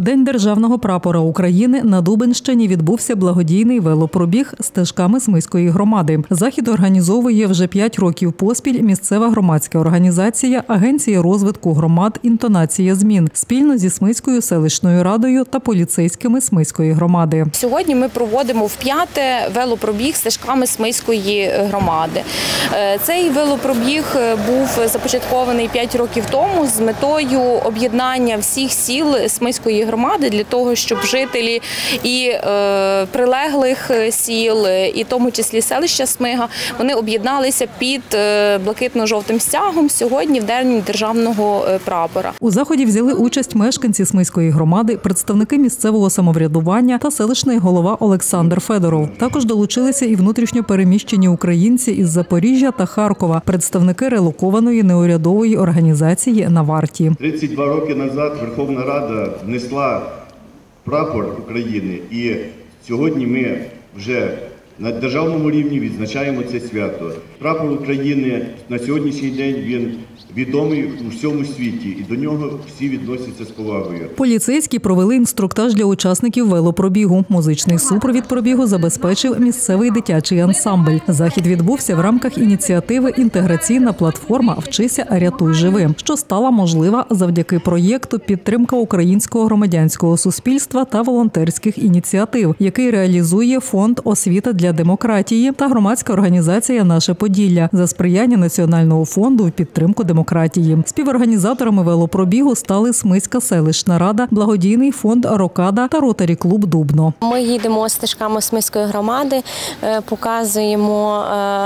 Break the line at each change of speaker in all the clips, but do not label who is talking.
В День Державного прапора України на Дубенщині відбувся благодійний велопробіг стежками Смиської громади. Захід організовує вже 5 років поспіль місцева громадська організація Агенція розвитку громад «Інтонація змін» спільно зі Смиською селищною радою та поліцейськими Смиської громади.
Сьогодні ми проводимо вп'яте велопробіг стежками Смиської громади. Цей велопробіг був започаткований 5 років тому з метою об'єднання всіх сіл Смиської громади для того, щоб жителі і прилеглих сіл, і в тому числі селища Смига, вони об'єдналися під блакитно-жовтим стягом сьогодні в День Державного прапора.
У заході взяли участь мешканці Смиської громади, представники місцевого самоврядування та селищний голова Олександр Федоров. Також долучилися і внутрішньо переміщені українці із Запоріжжя та Харкова, представники релокованої неурядової організації «На варті».
32 роки назад Верховна Рада внесла прапор України, і сьогодні ми вже на державному рівні відзначаємо це свято. Прапор України на сьогоднішній день він відомий у всьому світі, і до нього всі відносяться з повагою.
Поліцейські провели інструктаж для учасників велопробігу. Музичний супровід пробігу забезпечив місцевий дитячий ансамбль. Захід відбувся в рамках ініціативи «Інтеграційна платформа «Вчися, рятуй живим», що стала можлива завдяки проєкту «Підтримка українського громадянського суспільства та волонтерських ініціатив», який реалізує фонд «Освіта для демократії» та громадська організація «Наше Поділля» за сприяння Національного фонду в підтримку демократії. Співорганізаторами велопробігу стали Смиська селищна рада, благодійний фонд «Рокада» та Ротарі-клуб «Дубно».
Ми їдемо стежками Смиської громади, показуємо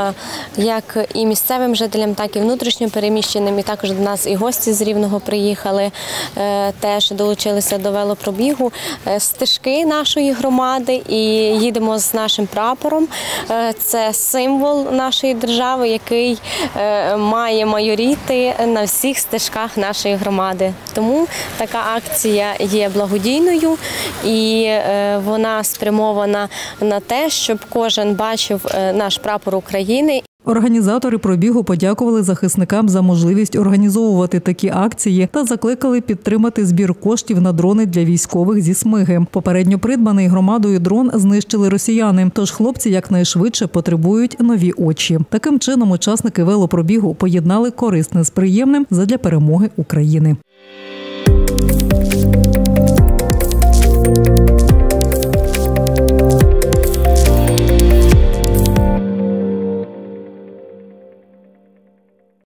як і місцевим жителям, так і внутрішньо переміщеним. І також до нас і гості з Рівного приїхали, теж долучилися до велопробігу. Стежки нашої громади і їдемо з нашим прапором. Це символ нашої держави, який має майоріти на всіх стежках нашої громади. Тому така акція є благодійною і вона спрямована на те, щоб кожен бачив наш прапор України.
Організатори пробігу подякували захисникам за можливість організовувати такі акції та закликали підтримати збір коштів на дрони для військових зі Смиги. Попередньо придбаний громадою дрон знищили росіяни, тож хлопці якнайшвидше потребують нові очі. Таким чином учасники велопробігу поєднали корисне з приємним задля перемоги України.